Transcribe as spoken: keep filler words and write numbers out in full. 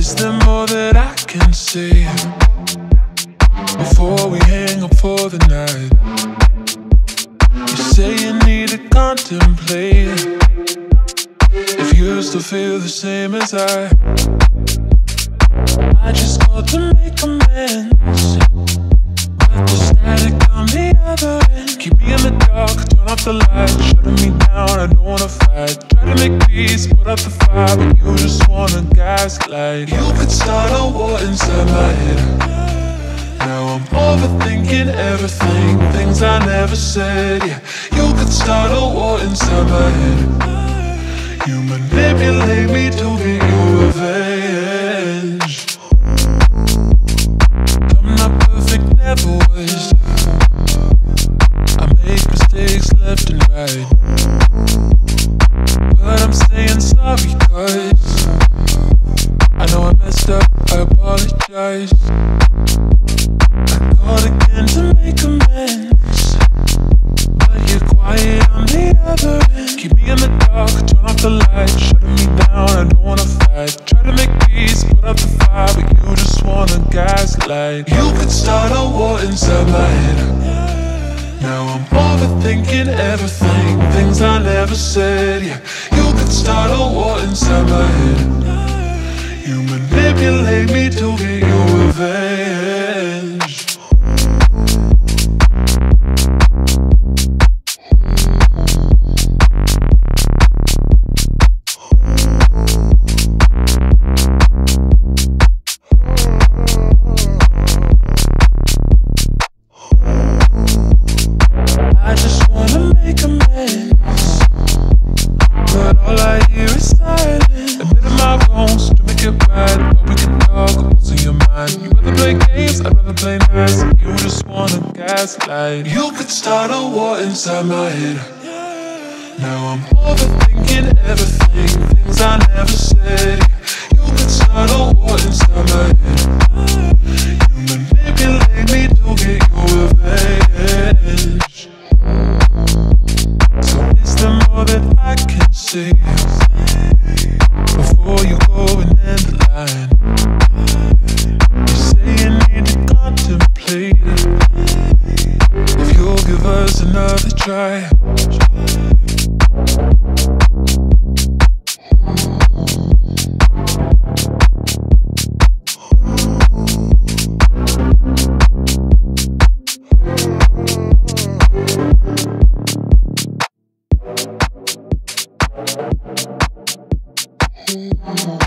Is there more that I can see before we hang up for the night? You say you need to contemplate if you still feel the same as I. I just called to make amends, but the static on the other end. Keep me in the dark, turn off the light, shutting me down, I don't wanna fight. Try to make peace, put out the fire, but you just wanna gaslight. You could start a war inside my head. Now I'm overthinking everything, things I never said, yeah. You could start a war inside my head. You manipulate me to get your revenge. I'm not perfect, never was. I make mistakes left and right, but I'm saying sorry cause I know I messed up, I apologize. I called again to make amends, but you're quiet on the other end. Keep me in the dark, turn off the light, shutting me down, I don't wanna fight. Try to make peace, put out the fire, but you just wanna gaslight. You could start a war inside my head. Now I'm overthinking everything, things I never said, yeah. You could start a war inside my head. You manipulate me to get your revenge. I just wanna make amends, but all I hear is silence. Admitting my wrongs to make it right, but we can talk, what's in your mind? You rather play games, I'd rather play nice. You just wanna gaslight. You could start a war inside my head. Now I'm overthinking everything, things I never said. You could start a war inside my head. You manipulate me to get your revenge. So is there more that I can say before you go and end the line? You say you need to contemplate if you'll give us another try. Mm-hmm.